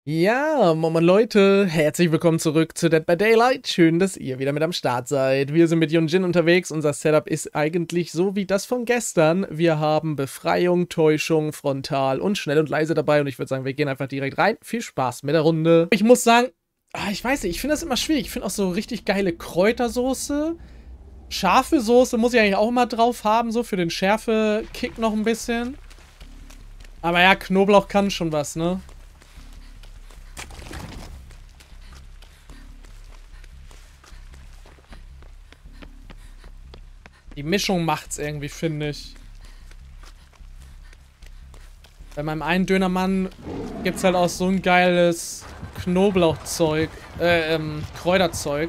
Ja, Moin Leute, herzlich willkommen zurück zu Dead by Daylight. Schön, dass ihr wieder mit am Start seid. Wir sind mit Yunjin unterwegs. Unser Setup ist eigentlich so wie das von gestern. Wir haben Befreiung, Täuschung, Frontal und Schnell und Leise dabei. Und ich würde sagen, wir gehen einfach direkt rein. Viel Spaß mit der Runde. Ich muss sagen, ich weiß nicht, ich finde das immer schwierig. Ich finde auch so richtig geile Kräutersoße. Scharfe Soße muss ich eigentlich auch immer drauf haben, so für den Schärfe-Kick noch ein bisschen. Aber ja, Knoblauch kann schon was, ne? Die Mischung macht's irgendwie, finde ich. Bei meinem einen Dönermann gibt's halt auch so ein geiles Knoblauchzeug, Kräuterzeug.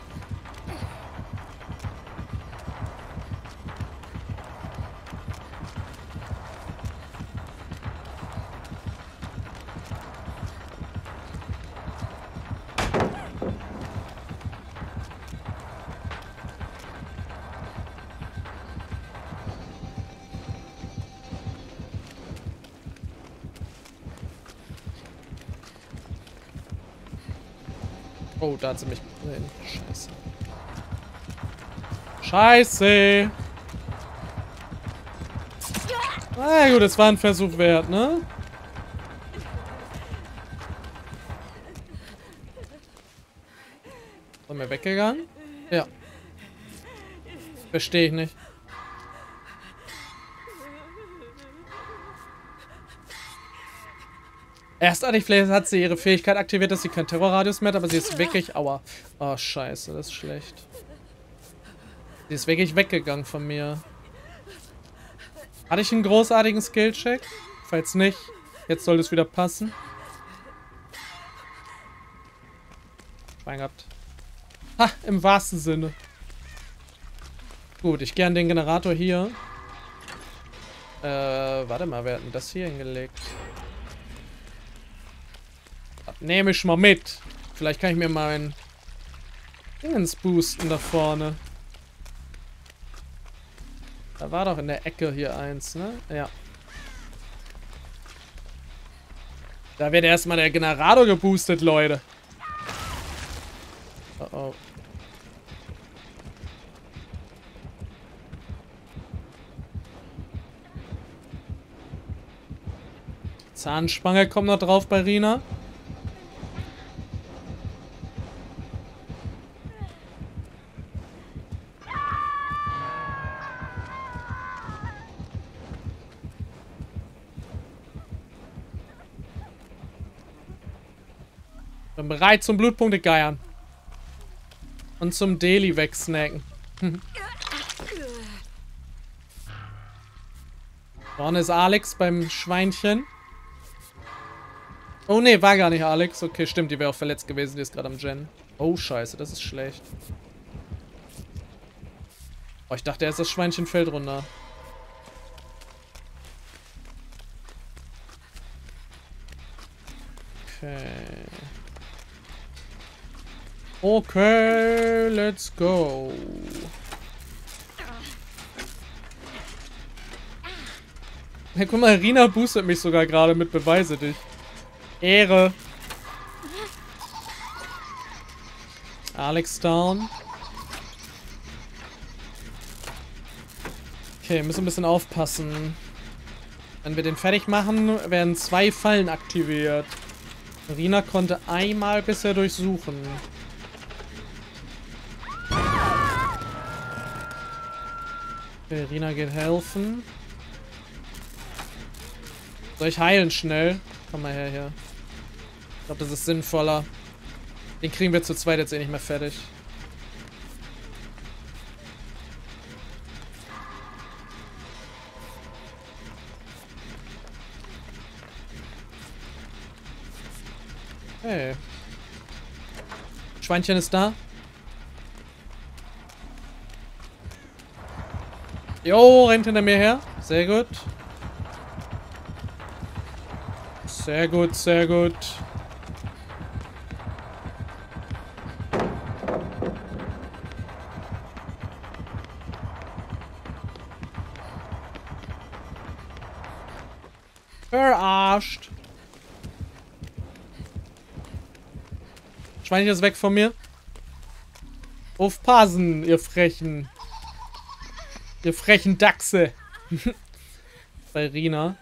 Oh, da hat sie mich gesehen. Scheiße. Scheiße! Na gut, es war ein Versuch wert, ne? Sind wir weggegangen? Ja. Verstehe ich nicht. Erstmalig vielleicht hat sie ihre Fähigkeit aktiviert, dass sie keinen Terrorradius mehr hat, aber sie ist wirklich... Aua. Oh, scheiße, das ist schlecht. Sie ist wirklich weggegangen von mir. Hatte ich einen großartigen Skillcheck? Falls nicht, jetzt soll es wieder passen. Schwein gehabt. Ha, im wahrsten Sinne. Gut, ich gehe an den Generator hier. Warte mal, wer hat denn das hier hingelegt? Nehme ich mal mit. Vielleicht kann ich mir mein Dingens boosten da vorne. Da war doch in der Ecke hier eins, ne? Ja. Da wird erstmal der Generator geboostet, Leute. Oh oh. Zahnspange kommt noch drauf bei Rina. Bin bereit zum Blutpunkte geiern. Und zum Daily wegsnacken. Vorne ist Alex beim Schweinchen. Oh ne, war gar nicht Alex. Okay, stimmt, die wäre auch verletzt gewesen. Die ist gerade am Gen. Oh, scheiße, das ist schlecht. Oh, ich dachte erst, das Schweinchen fällt runter. Okay. Okay, let's go. Hey, guck mal, Rina boostet mich sogar gerade mit Beweise dich. Ehre. Alex down. Okay, müssen ein bisschen aufpassen. Wenn wir den fertig machen, werden 2 Fallen aktiviert. Rina konnte einmal bisher durchsuchen. Okay, Rina geht helfen. Soll ich heilen schnell? Komm mal her hier. Ich glaube, das ist sinnvoller. Den kriegen wir zu zweit jetzt eh nicht mehr fertig. Hey. Schweinchen ist da. Jo, rennt hinter mir her. Sehr gut. Sehr gut, sehr gut. Verarscht. Schweinchen ist weg von mir. Aufpassen, ihr frechen. Ihr frechen Dachse. Bei Rina.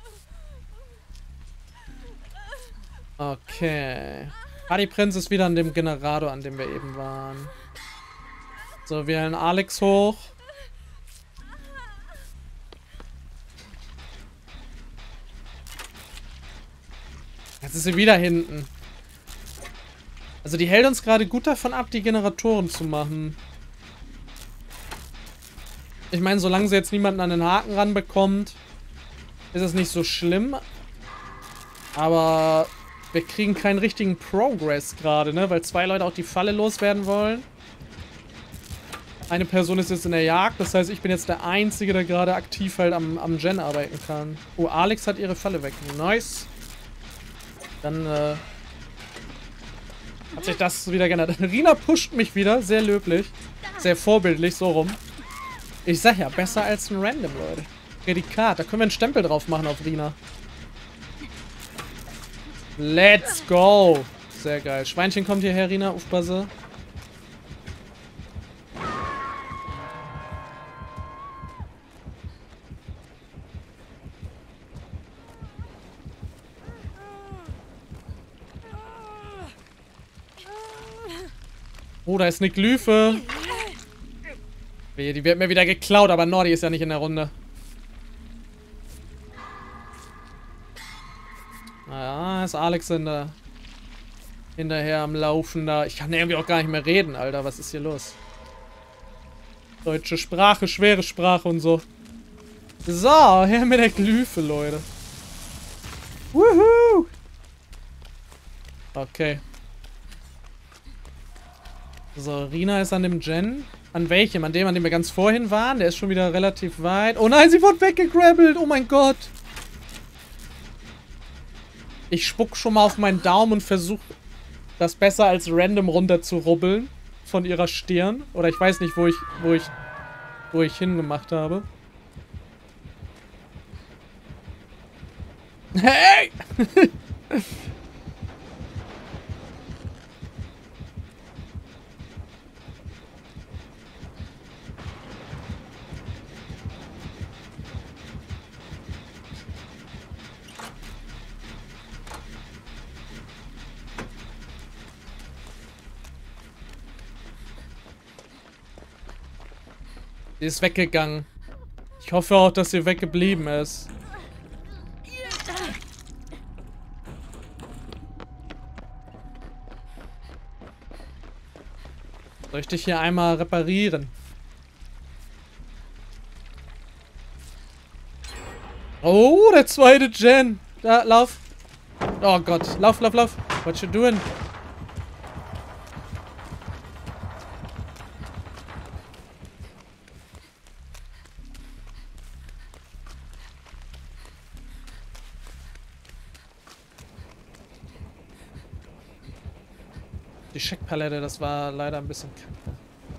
Okay. Partyprinz ist wieder an dem Generator, an dem wir eben waren. So, wir wählen Alex hoch. Jetzt ist sie wieder hinten. Also die hält uns gerade gut davon ab, die Generatoren zu machen. Ich meine, solange sie jetzt niemanden an den Haken ranbekommt, ist es nicht so schlimm. Aber wir kriegen keinen richtigen Progress gerade, ne? Weil 2 Leute auch die Falle loswerden wollen. Eine Person ist jetzt in der Jagd, das heißt, ich bin jetzt der Einzige, der gerade aktiv halt am Gen arbeiten kann. Oh, Alex hat ihre Falle weg. Nice. Dann, hat sich das wieder geändert. Rina pusht mich wieder, sehr löblich. Sehr vorbildlich, so rum. Ich sag ja, besser als ein Random, Leute. Prädikat, da können wir einen Stempel drauf machen auf Rina. Let's go. Sehr geil. Schweinchen kommt hierher, Rina, aufpasse. Oh, da ist eine Glyphe. Die wird mir wieder geklaut, aber Nordi ist ja nicht in der Runde. Naja, ist Alex hinterher am Laufen da. Ich kann irgendwie auch gar nicht mehr reden, Alter. Was ist hier los? Deutsche Sprache, schwere Sprache und so. So, her mit der Glyphe, Leute. Wuhu! Okay. So, Rina ist an dem Gen. An welchem? An dem wir ganz vorhin waren? Der ist schon wieder relativ weit. Oh nein, sie wurde weggegrabbelt. Oh mein Gott. Ich spuck schon mal auf meinen Daumen und versuche, das besser als random runter zu rubbeln. Von ihrer Stirn. Oder ich weiß nicht, wo ich hingemacht habe. Hey! Sie ist weggegangen. Ich hoffe auch, dass sie weggeblieben ist. Soll ich dich hier einmal reparieren? Oh, der zweite Gen. Da, lauf. Oh Gott. Lauf, lauf, lauf. What you doing? Die Scheckpalette, das war leider ein bisschen kacke.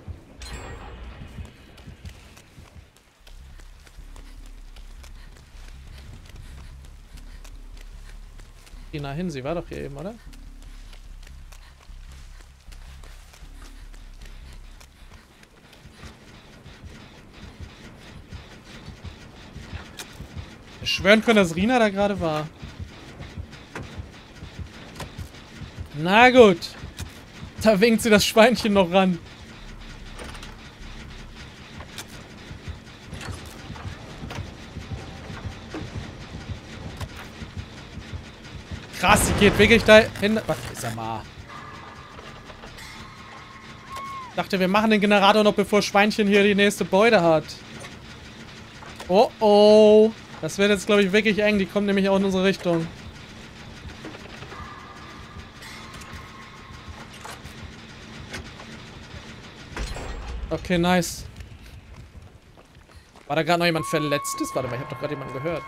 Rina hin, sie war doch hier eben, oder? Ich schwören können, dass Rina da gerade war. Na gut. Da winkt sie das Schweinchen noch ran. Krass, sie geht wirklich da hin. Was ist er mal? Ich dachte, wir machen den Generator noch, bevor Schweinchen hier die nächste Beute hat. Oh oh. Das wird jetzt, glaube ich, wirklich eng. Die kommt nämlich auch in unsere Richtung. Okay, nice. War da gerade noch jemand Verletztes? Warte mal, ich habe doch gerade jemanden gehört.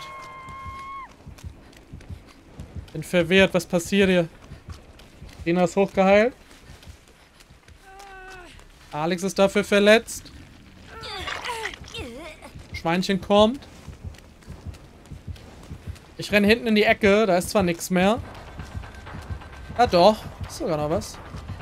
Bin verwirrt, was passiert hier? Rina ist hochgeheilt. Alex ist dafür verletzt. Schweinchen kommt. Ich renne hinten in die Ecke, da ist zwar nichts mehr. Ah doch, ist sogar noch was.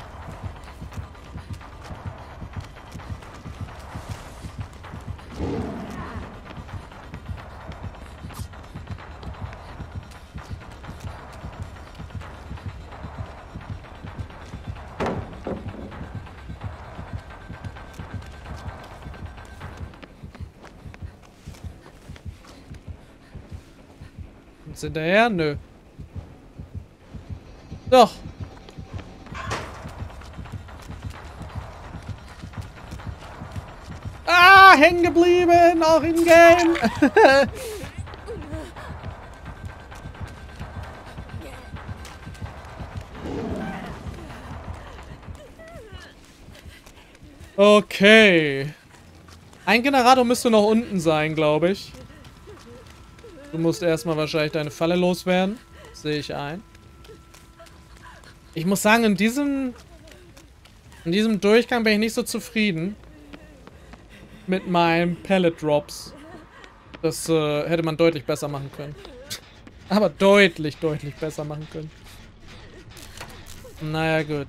Uns hinterher? Nö. Doch. Ah, hängen geblieben, auch im Game. Okay. Ein Generator müsste noch unten sein, glaube ich. Du musst erstmal wahrscheinlich deine Falle loswerden. Sehe ich ein. Ich muss sagen, in diesem Durchgang bin ich nicht so zufrieden. Mit meinen Pallet Drops. Das hätte man deutlich besser machen können. Aber deutlich, deutlich besser machen können. Naja, gut.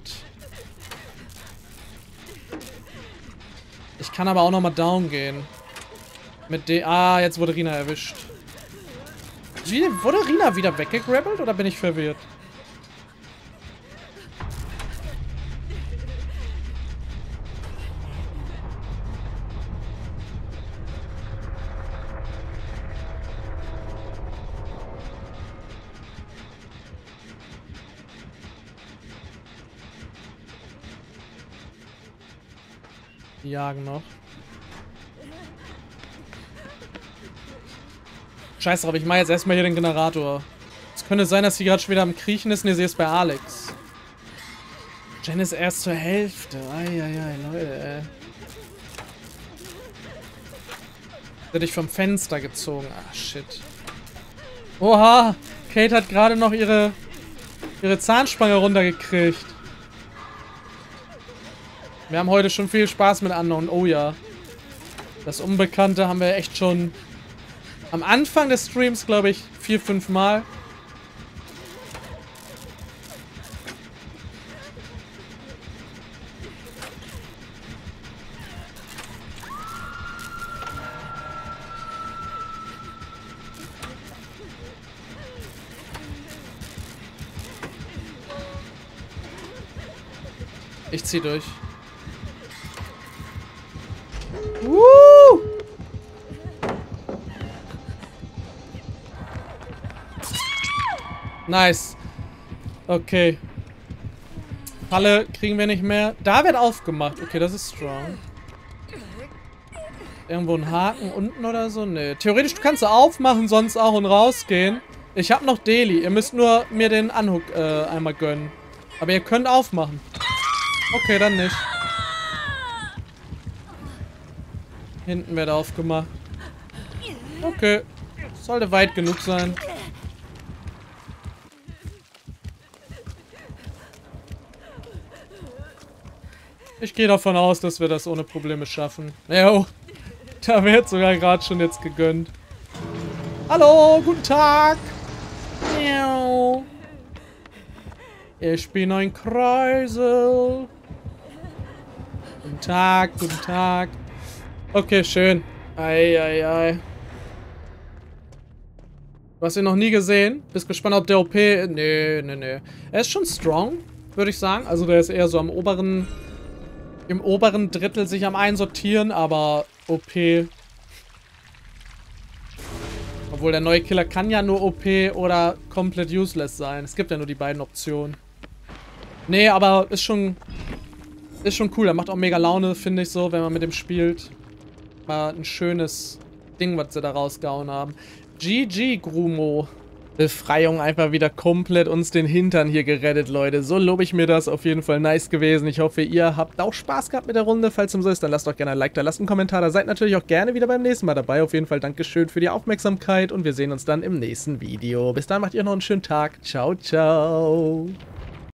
Ich kann aber auch nochmal down gehen. Mit D. Ah, jetzt wurde Rina erwischt. Wie, wurde Rina wieder weggegrabbelt oder bin ich verwirrt? Die jagen noch. Scheiße drauf, ich mache jetzt erstmal hier den Generator. Es könnte sein, dass sie gerade schon wieder am Kriechen ist und ihr seht es bei Alex. Jen ist erst zur Hälfte. Eieiei, Leute, ey. Wird dich vom Fenster gezogen. Ah, shit. Oha! Kate hat gerade noch ihre Zahnspange runtergekriegt. Wir haben heute schon viel Spaß mit Unknown. Oh ja. Das Unbekannte haben wir echt schon am Anfang des Streams, glaube ich, 4, 5 Mal. Ich zieh durch. Nice. Okay. Falle kriegen wir nicht mehr. Da wird aufgemacht. Okay, das ist strong. Irgendwo ein Haken unten oder so? Nee. Theoretisch kannst du aufmachen, sonst auch und rausgehen. Ich habe noch Deli. Ihr müsst nur mir den Unhook einmal gönnen. Aber ihr könnt aufmachen. Okay, dann nicht. Hinten wird aufgemacht. Okay. Sollte weit genug sein. Ich gehe davon aus, dass wir das ohne Probleme schaffen. Jo, da wird sogar gerade schon jetzt gegönnt. Hallo, guten Tag. Ich bin ein Kreisel. Guten Tag, guten Tag. Okay, schön. Eieiei. Du hast ihn noch nie gesehen? Bist gespannt, ob der OP... Nee. Er ist schon strong, würde ich sagen. Also der ist eher so am oberen... Im oberen Drittel sich am Einsortieren, aber OP. Obwohl der neue Killer kann ja nur OP oder komplett useless sein. Es gibt ja nur die beiden Optionen. Nee, aber ist schon cool. Er macht auch mega Laune, finde ich so, wenn man mit dem spielt. War ein schönes Ding, was sie da rausgehauen haben. GG, Grumo. Befreiung einfach wieder komplett uns den Hintern hier gerettet, Leute. So lobe ich mir das. Auf jeden Fall nice gewesen. Ich hoffe, ihr habt auch Spaß gehabt mit der Runde. Falls dem so ist, dann lasst doch gerne ein Like da, lasst einen Kommentar da. Seid natürlich auch gerne wieder beim nächsten Mal dabei. Auf jeden Fall Dankeschön für die Aufmerksamkeit und wir sehen uns dann im nächsten Video. Bis dann, macht ihr noch einen schönen Tag. Ciao, ciao.